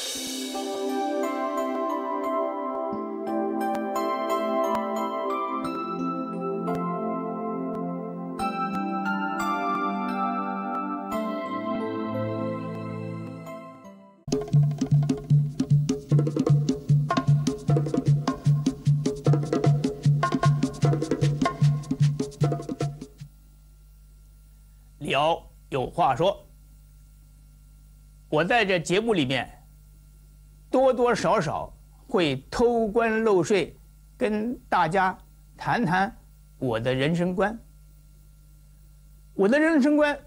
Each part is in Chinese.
李敖有话说，我在这节目里面多多少少会偷关漏税，跟大家谈谈我的人生观。我的人生观，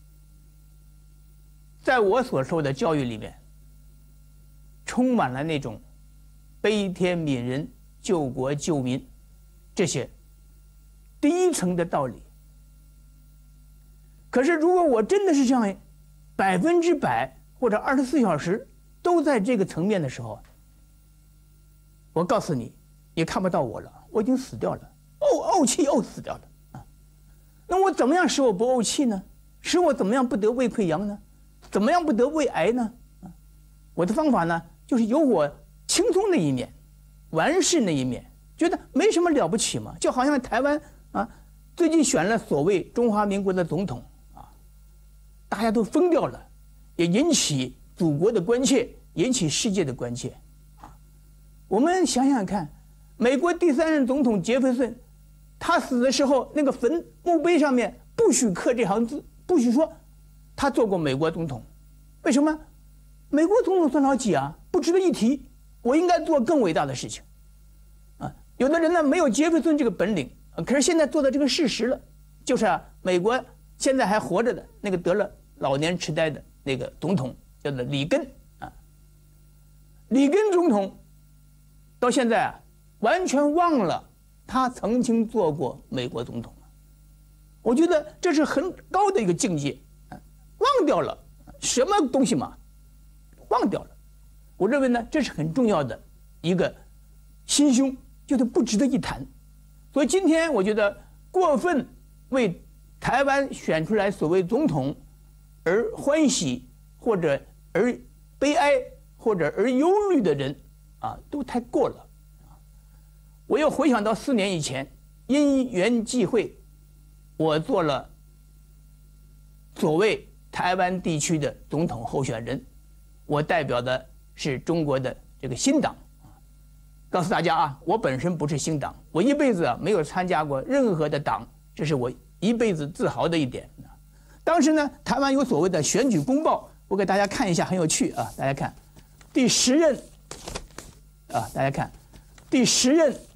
在我所受的教育里面，充满了那种悲天悯人、救国救民这些第一层的道理。可是，如果我真的是这样100%或者24小时都在这个层面的时候，我告诉你，也看不到我了，我已经死掉了，怄气死掉了啊！那我怎么样使我不怄气呢？使我怎么样不得胃溃疡呢？怎么样不得胃癌呢？我的方法呢，就是有我轻松的一面，完事那一面，觉得没什么了不起嘛，就好像台湾啊，最近选了所谓中华民国的总统。大家都疯掉了，也引起祖国的关切，引起世界的关切，啊！我们想想看，美国第3任总统杰弗逊，他死的时候，那个坟墓碑上面不许刻这行字，不许说他做过美国总统。为什么？美国总统算老几啊？不值得一提。我应该做更伟大的事情，啊！有的人呢没有杰弗逊这个本领，可是现在做到这个事实了，就是啊，美国现在还活着的那个得了老年痴呆的那个总统叫做里根啊，里根总统到现在啊，完全忘了他曾经做过美国总统了。我觉得这是很高的一个境界，忘掉了什么东西嘛，忘掉了。我认为呢，这是很重要的一个心胸，就是不值得一谈。所以今天我觉得过分为台湾选出来所谓总统而欢喜，或者而悲哀，或者而忧虑的人啊，都太过了。我又回想到4年以前，因缘际会，我做了所谓台湾地区的总统候选人，我代表的是中国的这个新党。告诉大家啊，我本身不是新党，我一辈子啊没有参加过任何的党，这是我一辈子自豪的一点。当时呢，台湾有所谓的选举公报，我给大家看一下，很有趣啊！大家看，第10任啊，大家看第10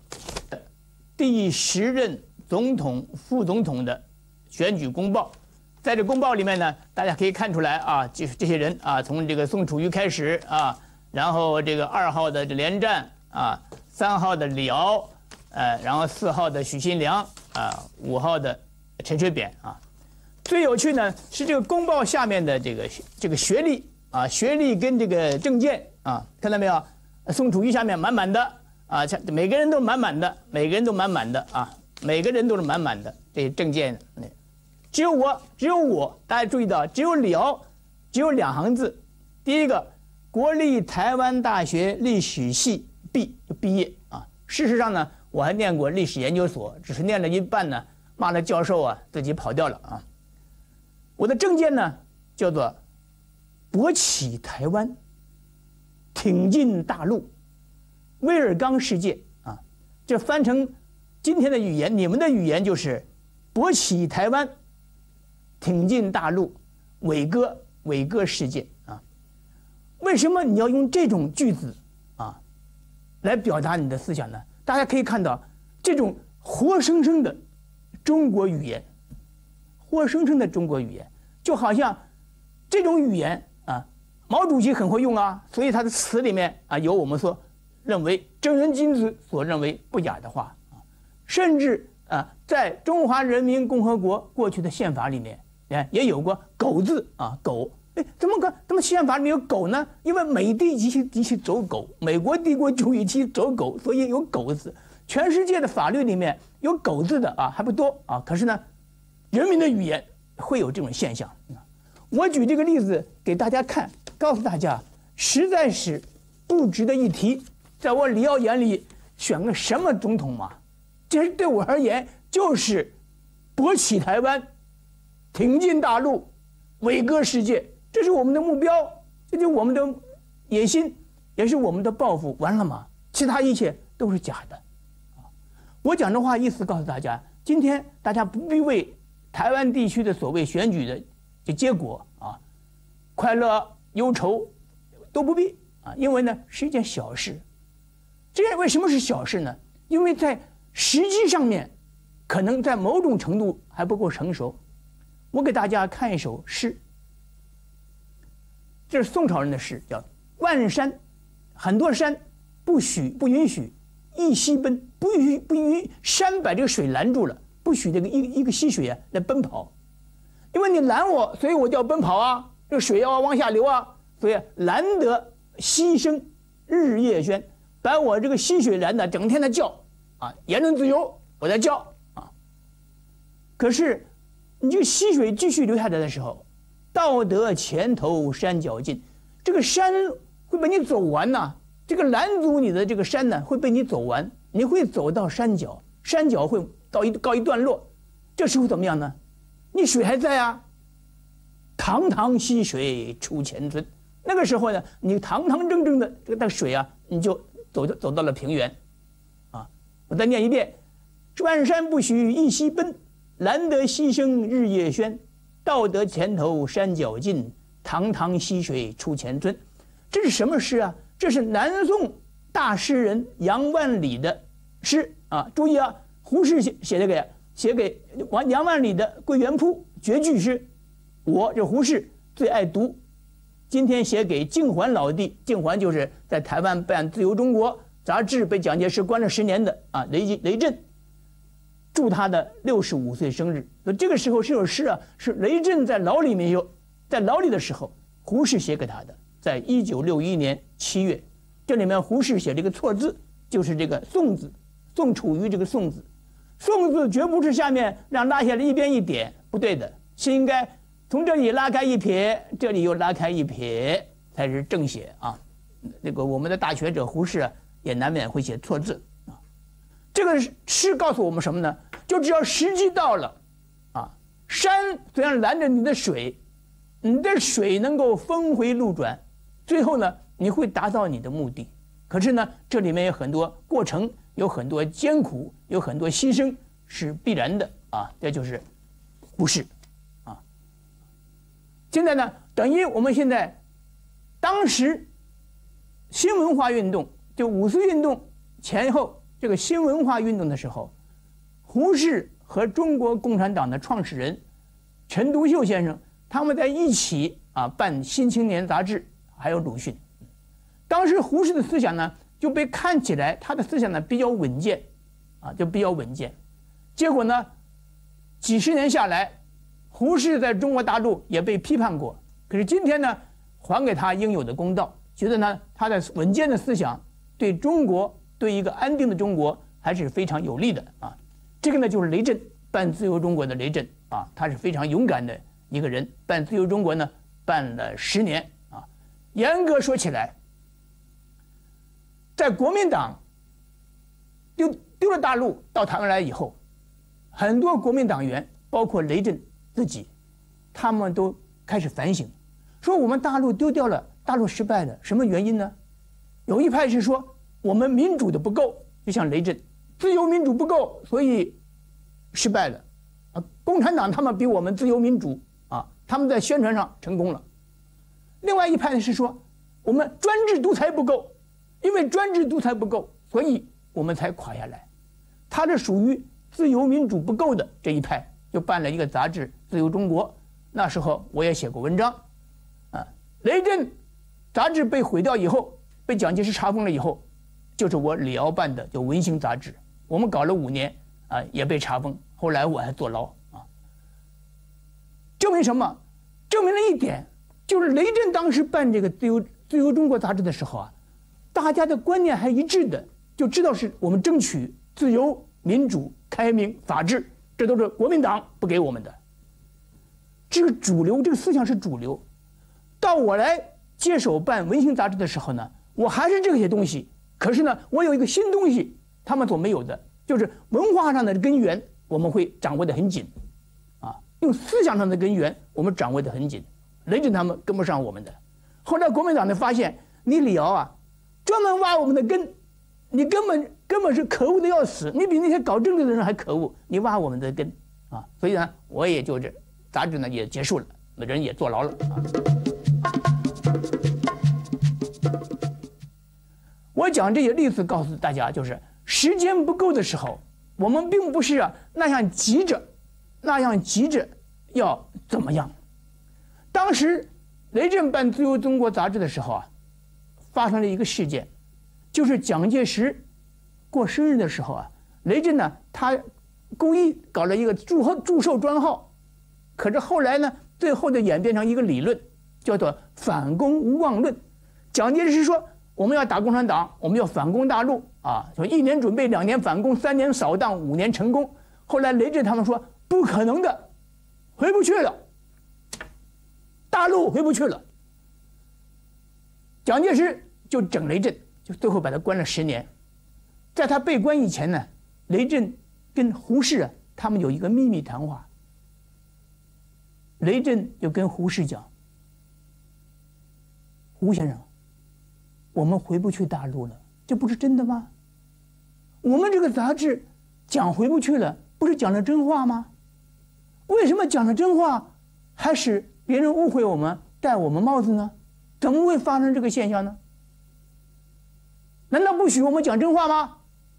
任总统、副总统的选举公报，在这公报里面呢，大家可以看出来啊，就是这些人啊，从这个宋楚瑜开始啊，然后这个2号的连战啊，3号的李敖，然后4号的许信良啊，5号的陈水扁啊。最有趣呢是这个公报下面的这个学历啊，学历跟这个证件啊，看到没有？宋楚瑜下面满满的啊，每个人都满满的，每个人都满满的啊，每个人都是满满的这些证件。只有我，大家注意到，只有李敖，只有2行字，第一个，国立台湾大学历史系毕业啊。事实上呢，我还念过历史研究所，只是念了一半呢，骂了教授啊，自己跑掉了啊。我的政见呢，叫做勃起台湾，挺进大陆，威尔刚世界啊。这翻成今天的语言，你们的语言就是勃起台湾，挺进大陆，伟哥世界啊。为什么你要用这种句子啊来表达你的思想呢？大家可以看到，这种活生生的中国语言。活生生的中国语言，就好像这种语言啊，毛主席很会用啊，所以他的词里面啊有我们说认为正人君子所认为不雅的话啊，甚至啊在中华人民共和国过去的宪法里面，也有过狗字啊，狗，怎么宪法里面有狗呢？因为美帝及其走狗，美国帝国主义其走狗，所以有狗字。全世界的法律里面有狗字的啊还不多啊，可是呢。人民的语言会有这种现象。我举这个例子给大家看，告诉大家， 实在是不值得一提。在我李敖眼里，选个什么总统嘛，这对我而言就是勃起台湾，挺进大陆，伟歌世界，这是我们的目标，这就是我们的野心，也是我们的抱负。完了吗？其他一切都是假的。我讲这话意思告诉大家，今天大家不必为台湾地区的所谓选举的结果快乐忧愁都不必因为呢是一件小事。这为什么是小事呢？因为在实际上面，可能在某种程度还不够成熟。我给大家看一首诗，这是宋朝人的诗，叫“万山，很多山不允许一溪奔，不允许山把这个水拦住了，不许这个一个溪水来奔跑，因为你拦我，所以我就要奔跑啊，这个水要往下流啊，所以拦得溪声日夜喧，把我这个溪水拦的整天的叫言论自由我在叫可是你这个溪水继续流下来的时候，到得前头山脚尽，这个山会被你走完呐。这个拦阻你的这个山呢，会被你走完，你会走到山脚，山脚会告一段落，这时候怎么样呢？你水还在啊，堂堂溪水出前村。那个时候呢，你堂堂正正的这个水你就走到了平原，我再念一遍：万山不许一溪奔，拦得溪声日夜喧，到得前头山脚尽，堂堂溪水出前村。这是什么诗啊？这是南宋大诗人杨万里的诗注意胡适写给杨万里的《归园铺》绝句诗，我这胡适最爱读。今天写给静环老弟，静环就是在台湾办《自由中国》杂志被蒋介石关了10年的雷震，祝他的65岁生日。这个时候这首诗是雷震在牢里的时候，胡适写给他的。在1961年7月，这里面胡适写了一个错字，就是这个宋字，宋楚瑜这个宋字，宋字绝不是下面让拉下来一边一点，不对的，是应该从这里拉开一撇，这里又拉开一撇，才是正写那个我们的大学者胡适也难免会写错字这个诗告诉我们什么呢？就只要时机到了山虽然拦着你的水，你的水能够峰回路转，最后呢，你会达到你的目的。可是呢，这里面有很多过程，有很多艰苦，有很多牺牲，是必然的这就是胡适现在呢，等于我们现在当时新文化运动，就五四运动前后这个新文化运动的时候，胡适和中国共产党的创始人陈独秀先生，他们在一起办《新青年》杂志，还有鲁迅。当时胡适的思想呢，就被看起来他的思想呢比较稳健，就比较稳健。结果呢，几十年下来，胡适在中国大陆也被批判过。可是今天呢，还给他应有的公道，觉得呢他的稳健的思想对中国，对一个安定的中国还是非常有利的这个呢就是雷震，办自由中国的雷震他是非常勇敢的一个人，办自由中国呢办了10年严格说起来，在国民党丢了大陆到台湾来以后，很多国民党员，包括雷震自己，他们都开始反省，说我们大陆丢掉了，大陆失败了，什么原因呢？有一派是说我们民主的不够，就像雷震，自由民主不够，所以失败了共产党他们比我们自由民主他们在宣传上成功了。另外一派是说我们专制独裁不够，因为专制独裁不够，所以我们才垮下来。他是属于自由民主不够的这一派，就办了一个杂志《自由中国》。那时候我也写过文章雷震杂志被毁掉以后，被蒋介石查封了以后，就是我李敖办的叫《文星》杂志，我们搞了5年也被查封，后来我还坐牢证明什么？证明了一点，就是雷震当时办这个自由中国杂志的时候大家的观念还一致的，就知道是我们争取自由、民主、开明、法治，这都是国民党不给我们的。这个主流，这个思想是主流。到我来接手办文心杂志的时候呢，我还是这些东西，可是呢，我有一个新东西，他们所没有的，就是文化上的根源，我们会掌握得很紧，啊，用思想上的根源，我们掌握得很紧。雷震他们跟不上我们的。后来国民党呢发现，你李敖啊，专门挖我们的根，你根本是可恶的要死，你比那些搞政治的人还可恶，你挖我们的根啊！所以呢，我也就这杂志呢也结束了，人也坐牢了啊。我讲这些例子告诉大家，就是时间不够的时候，我们并不是那样急着要怎么样。当时雷震办《自由中国》杂志的时候啊，发生了一个事件，就是蒋介石过生日的时候啊，雷震呢他故意搞了一个祝寿专号，可是后来呢，最后的演变成一个理论，叫做反攻无望论。蒋介石说，我们要打共产党，我们要反攻大陆啊，说1年准备，2年反攻，3年扫荡，5年成功。后来雷震他们说不可能的，回不去了，大陆回不去了。蒋介石就整雷震，就最后把他关了10年。在他被关以前呢，雷震跟胡适他们有一个秘密谈话。雷震就跟胡适讲，胡先生，我们回不去大陆了，这不是真的吗？我们这个杂志讲回不去了，不是讲了真话吗？为什么讲了真话还使别人误会我们，戴我们帽子呢？怎么会发生这个现象呢？难道不许我们讲真话吗？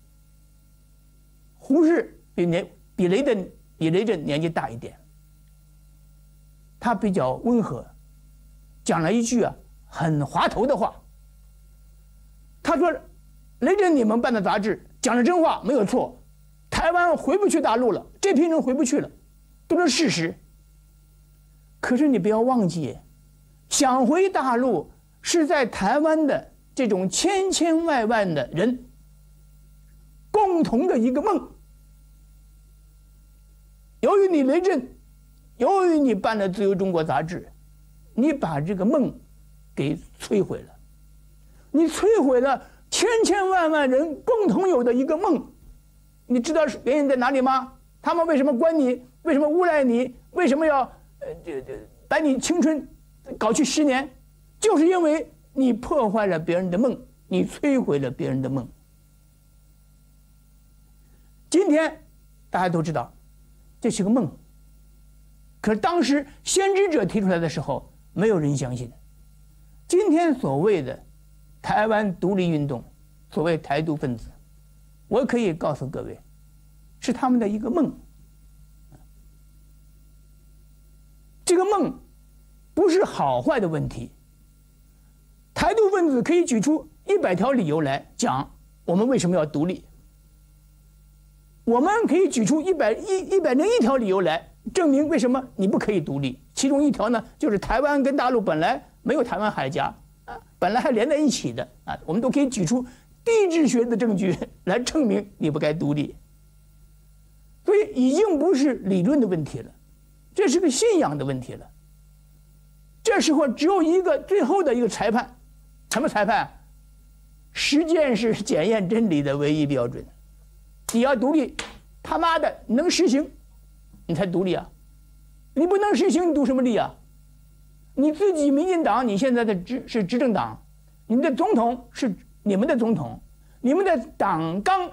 胡适比雷震年纪大一点，他比较温和，讲了一句很滑头的话。他说：“雷震，你们办的杂志讲的真话没有错，台湾回不去大陆了，这批人回不去了，都是事实。可是你不要忘记，想回大陆是在台湾的这种千千万万的人共同的一个梦。由于你雷震，由于你办了《自由中国》杂志，你把这个梦给摧毁了，你摧毁了千千万万人共同有的一个梦。你知道原因在哪里吗？他们为什么关你？为什么诬赖你？为什么要把你青春搞去10年？就是因为你破坏了别人的梦，你摧毁了别人的梦。今天大家都知道这是个梦，可是当时先知者提出来的时候，没有人相信。今天所谓的台湾独立运动，所谓台独分子，我可以告诉各位，是他们的一个梦。这个梦不是好坏的问题。台独分子可以举出100条理由来讲我们为什么要独立，我们可以举出101条理由来证明为什么你不可以独立。其中一条呢，就是台湾跟大陆本来没有台湾海峡本来还连在一起的我们都可以举出地质学的证据来证明你不该独立。所以已经不是理论的问题了，这是个信仰的问题了。这时候只有一个最后的一个裁判，什么裁判？实践是检验真理的唯一标准。你要独立，他妈的你能实行，你才独立啊！你不能实行，你独什么立啊？你自己民进党，你现在的是执政党，你们的总统是你们的总统，你们的党纲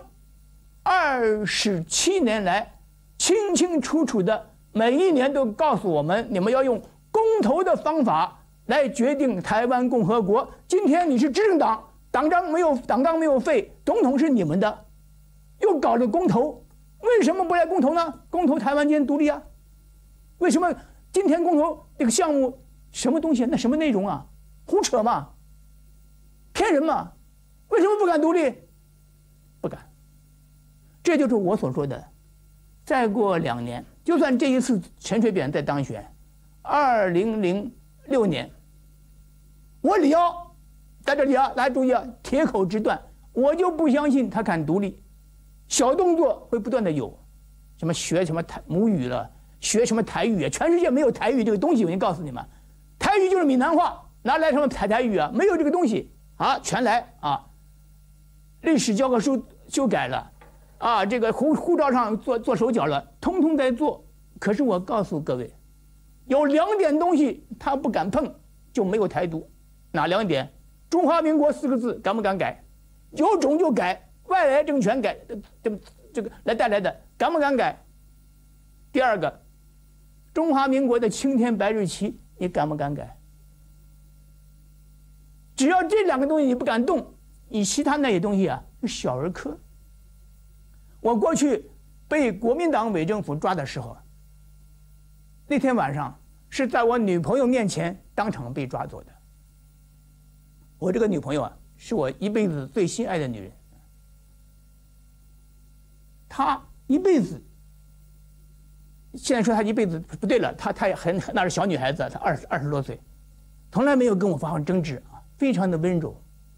27年来清清楚楚的每一年都告诉我们，你们要用公投的方法来决定台湾共和国。今天你是执政党，党纲没有废，总统是你们的，又搞了公投，为什么不来公投呢？公投台湾间独立啊？为什么今天公投这个项目什么东西？那什么内容啊？胡扯嘛，骗人嘛？为什么不敢独立？不敢。这就是我所说的，再过2年，就算这一次陈水扁再当选，2006年，我李敖在这里大家注意铁口直断，我就不相信他敢独立。小动作会不断的有，什么学什么母语了，学什么台语全世界没有台语这个东西。我已经告诉你们，台语就是闽南话， 哪来什么台语啊？没有这个东西啊，全来啊！历史教科书修改了，啊，这个护照上做手脚了，通通在做。可是我告诉各位，有2点东西他不敢碰，就没有台独。哪2点？中华民国4个字敢不敢改？有种就改，外来政权改，这个来带来的敢不敢改？第2个，中华民国的青天白日旗，你敢不敢改？只要这2个东西你不敢动，你其他那些东西啊是小儿科。我过去被国民党伪政府抓的时候，那天晚上是在我女朋友面前当场被抓走的。我这个女朋友啊，是我一辈子最心爱的女人。她一辈子，现在说她一辈子不对了，她也那是小女孩子，她20多岁，从来没有跟我发生争执啊，非常的温柔。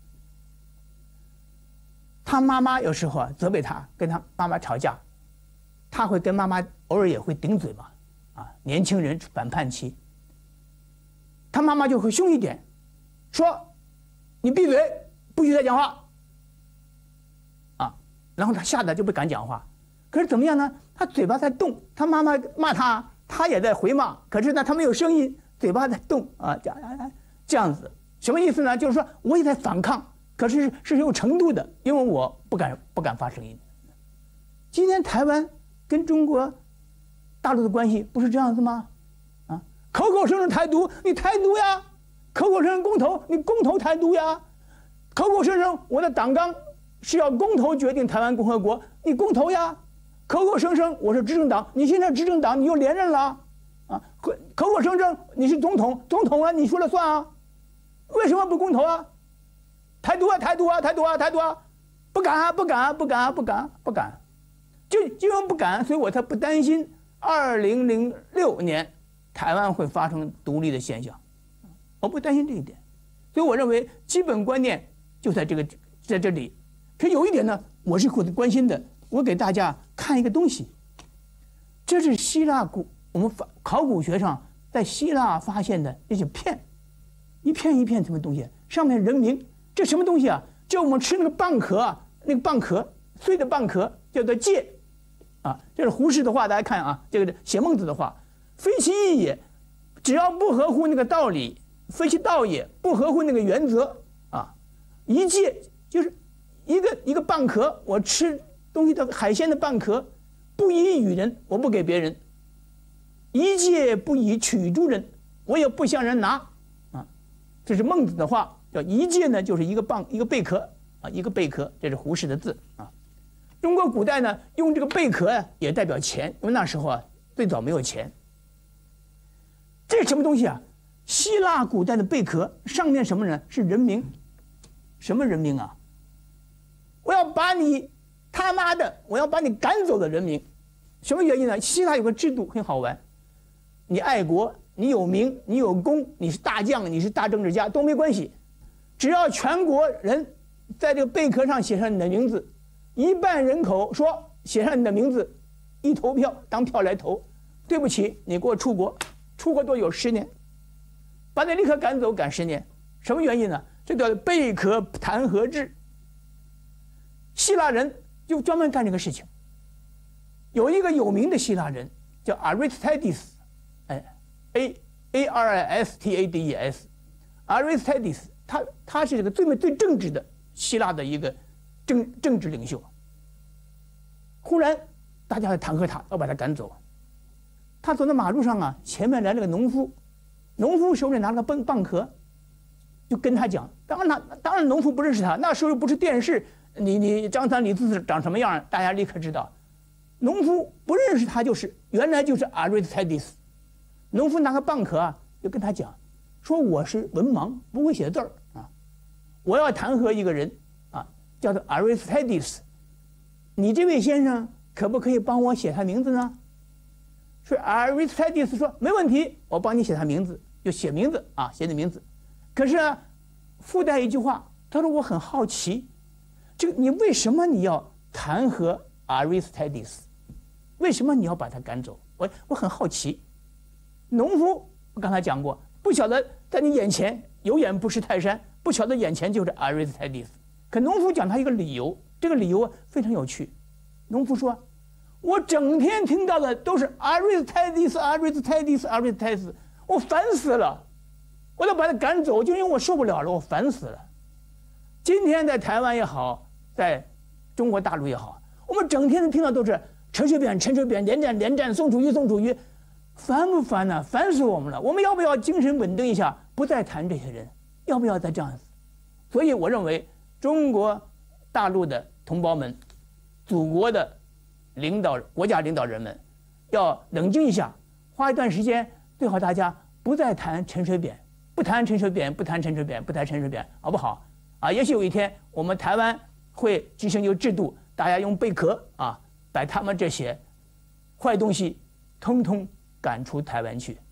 她妈妈有时候啊责备她，跟她妈妈吵架，她会跟妈妈偶尔也会顶嘴嘛，啊，年轻人反叛期，她妈妈就会凶一点，说你闭嘴，不许再讲话，啊，然后她吓得就不敢讲话。可是怎么样呢？她嘴巴在动，她妈妈骂她，她也在回骂，可是呢她没有声音，嘴巴在动啊，这样子，什么意思呢？就是说我也在反抗。可是是有程度的，因为我不敢发声音。今天台湾跟中国大陆的关系不是这样子吗？啊，口口声声台独，你台独呀；口口声声公投，你公投台独呀；口口声声我的党纲是要公投决定台湾共和国，你公投呀；口口声声我是执政党，你现在执政党你又连任了，啊，口口声声你是总统啊，你说了算啊，为什么不公投啊？台独啊，台独啊，台独啊，台独啊，不敢啊，不敢啊，不敢啊，不敢，不敢，就因为不敢，所以我才不担心2006年台湾会发生独立的现象，我不担心这一点，所以我认为基本观念就在这里。可有一点呢，我是关心的，我给大家看一个东西，这是希腊我们考古学上在希腊发现的这些片，一片一片什么东西，上面人名。这什么东西啊？就我们吃那个蚌壳啊，那个蚌壳碎的蚌壳叫做芥，啊，这是胡适的话，大家看啊，这个写孟子的话，非其义也，只要不合乎那个道理，非其道也，不合乎那个原则啊，一芥就是一个蚌壳，我吃东西的海鲜的蚌壳，不以与人，我不给别人，一芥不以取诸人，我也不向人拿啊，这是孟子的话。叫一芥呢，就是一个贝壳啊，一个贝壳，这是胡适的字啊。中国古代呢，用这个贝壳啊，也代表钱，因为那时候啊，最早没有钱。这是什么东西啊？希腊古代的贝壳上面什么人？是人名，什么人名啊？我要把你他妈的，我要把你赶走的人名。什么原因呢？希腊有个制度很好玩，你爱国，你有名，你有功，你是大将，你是大政治家都没关系。只要全国人在这个贝壳上写上你的名字，一半人口说写上你的名字，一投票当票来投，对不起，你给我出国，出国多久？10年，把你立刻赶走，赶10年。什么原因呢？这叫贝壳弹劾制。希腊人就专门干这个事情。有一个有名的希腊人叫 Aristides， Aristides，Aristides。他是这个最正直的希腊的一个政治领袖。忽然大家来弹劾他，要把他赶走。他走在马路上啊，前面来了个农夫，农夫手里拿了个蚌壳，就跟他讲。当然农夫不认识他，那时候不是电视，你张三李四长什么样，大家立刻知道。农夫不认识他，原来就是 Aristides。农夫拿个蚌壳啊，就跟他讲。说我是文盲，不会写字儿啊！我要弹劾一个人啊，叫做 Aristides。你这位先生可不可以帮我写他名字呢？说 Aristides 说没问题，我帮你写他名字，就写名字啊，写你名字。可是啊，附带一句话，他说我很好奇，这个你为什么你要弹劾 Aristides？ 为什么你要把他赶走？我很好奇。农夫我刚才讲过。 不晓得在你眼前有眼不识泰山，不晓得眼前就是阿瑞斯泰蒂斯。可农夫讲他一个理由，这个理由非常有趣。农夫说：“我整天听到的都是阿瑞斯泰蒂斯，阿瑞斯泰蒂斯，阿瑞斯泰蒂斯，我烦死了，我要把他赶走，就因为我受不了了，我烦死了。”今天在台湾也好，在中国大陆也好，我们整天听到都是陈水扁，陈水扁，连战，连战，宋楚瑜，宋楚瑜，烦不烦呢？烦死我们了！我们要不要精神稳定一下，不再谈这些人？要不要再这样子？所以我认为，中国大陆的同胞们，祖国的国家领导人们，要冷静一下，花一段时间，最好大家不再谈陈水扁，不谈陈水扁，不谈陈水扁，不谈陈水扁，好不好？啊，也许有一天我们台湾会进行一个制度，大家用贝壳啊，把他们这些坏东西，通通赶出台湾去。